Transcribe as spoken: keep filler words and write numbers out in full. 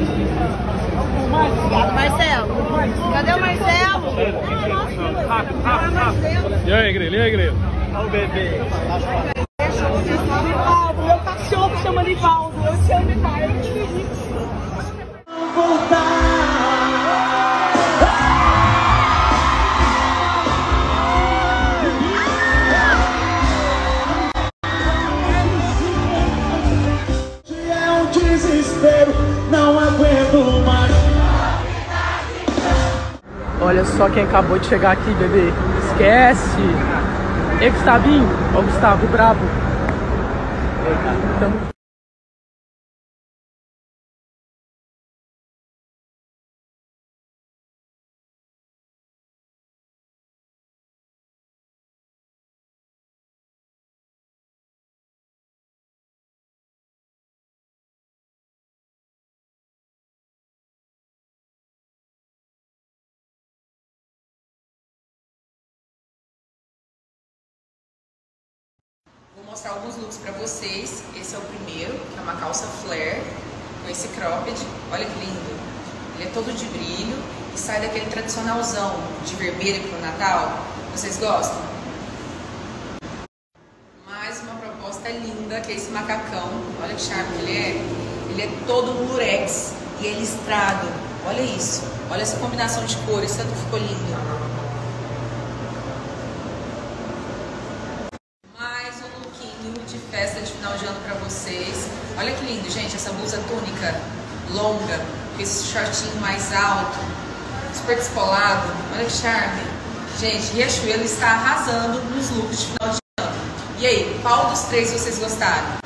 Marcelo, cadê o Marcelo? E aí, Grilo? E aí, Grilo? Olha o bebê. Nivaldo, meu cachorro chama Nivaldo. Eu te amo demais, eu te pedi. É um desespero, não aguento mais. Olha só quem acabou de chegar aqui, bebê. Esquece! Ei, Gustavinho! Ó o Gustavo, brabo! Tamo... Vou mostrar alguns looks pra vocês. Esse é o primeiro, que é uma calça flare com esse cropped. Olha que lindo. Ele é todo de brilho e sai daquele tradicionalzão de vermelho pro Natal. Vocês gostam? Mais uma proposta linda, que é esse macacão. Olha que charme que ele é. Ele é todo lurex e é listrado. Olha isso. Olha essa combinação de cores, tanto ficou lindo. De festa de final de ano pra vocês. Olha que lindo, gente, essa blusa túnica longa, com esse shortinho mais alto, super descolado. Olha que charme. Gente, Riachuelo está arrasando nos looks de final de ano. E aí, qual dos três vocês gostaram?